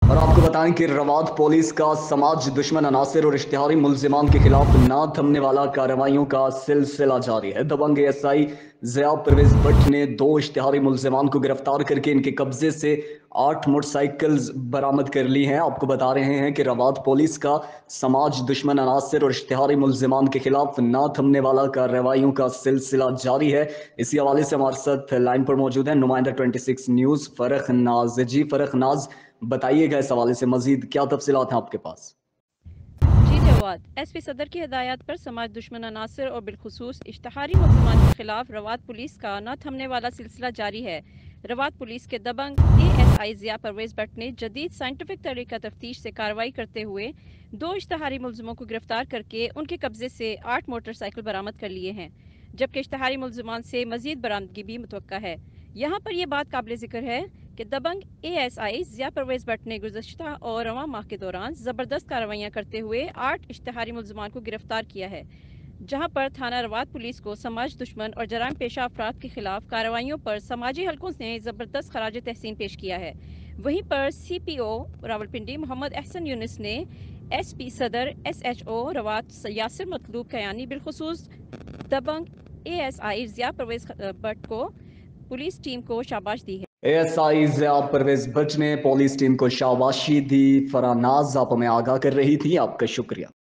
اور آپ کو بتائیں کہ رواد پولیس کا سماج دشمن عناصر اور اشتہاری ملزمان کے خلاف نہ تھمنے والا کارروائیوں کا سلسلہ جاری ہے۔ دبنگ ایس آئی ضیاء پرویز بٹ نے 2 اشتہاری ملزمان کو گرفتار کر کے ان کے قبضے سے 8 موٹر سائیکلز برآمد کر لی ہیں۔ آپ کو بتا رہے ہیں کہ رواد پولیس کا سماج دشمن عناصر اور اشتہاری ملزمان کے خلاف نہ تھمنے والا کارروائیوں کا سلسلہ جاری ہے۔ اسی حوالے سے ہمارے ساتھ لائن پر موجود ہیں نمائندہ 26 نیوز فرخ ناز۔ جی فرخ ناز، بتائیے گا اس حوالے سے مزید کیا تفصیلات ہیں آپ کے پاس؟ جی جواد، ایس پی صدر کی ہدایات پر سماج دشمن عناصر اور بالخصوص اشتہاری ملزمان کے خلاف رواد پولیس کا نہ تھمنے والا سلسلہ جاری ہے۔ رواد پولیس کے دبنگ ASI ضیاء پرویز بٹ نے جدید سائنٹیفک طریقہ تفتیش سے کارروائی کرتے ہوئے 2 اشتہاری ملزموں کو گرفتار کر کے ان کے قبضے سے 8 موٹر سائیکل برآمد کر لیے ہیں، جبکہ اشتہاری ملزمان سے مزید برآمدگی بھی متوقع ہے۔ یہاں پر یہ بات قابل ذکر ہے کہ دبنگ ASI ضیاء پرویز بٹ نے گزشتہ اور رواں ماہ کے دوران زبردست کارروائیاں کرتے ہوئے 8 اشتہاری ملزمان کو گرفتار کیا ہے، جہاں پر تھانہ رواد پولیس کو سماج دشمن اور جرائم پیشہ افراد کے خلاف کارروائیوں پر سماجی حلقوں نے زبردست خراج تحسین پیش کیا ہے۔ وہیں پر CPO راولپنڈی محمد احسن یونس نے SP صدر SHO رواد یاسر مطلوب کیانی بالخصوص دبنگ ASI ضیاء پرویز بٹ کو پولیس ٹیم کو شاباش دی ہے۔ ASI ضیاء پرویز بٹ نے پولیس ٹیم کو شاباشی دی۔ فراناز آپ ہمیں آگاہ کر رہی تھی، آپ کا شکریہ۔